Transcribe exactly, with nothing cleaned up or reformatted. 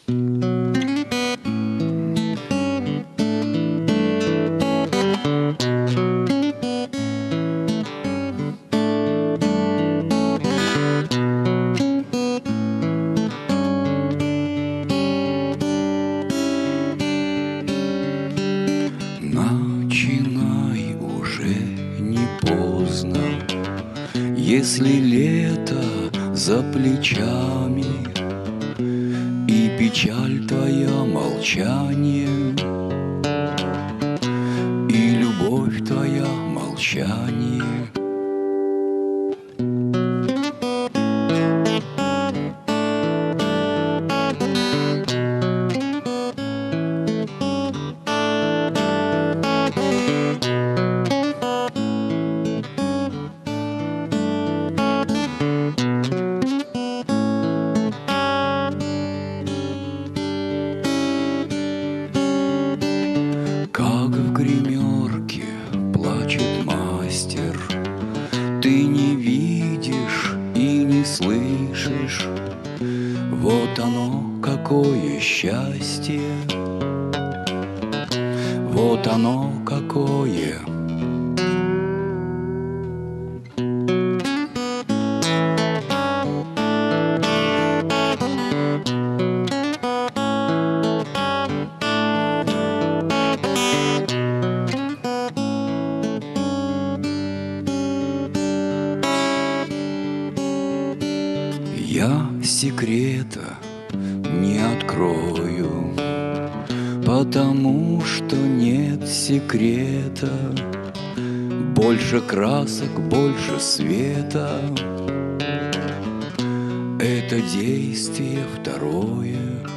Начинай, уже не поздно, если лето за плечами и печаль твоя молчание, и любовь твоя молчание. Как в гримерке плачет мастер, ты не видишь и не слышишь. Вот оно, какое счастье, вот оно, какое. Я секрета не открою, потому что нет секрета. Больше красок, больше света — это действие второе.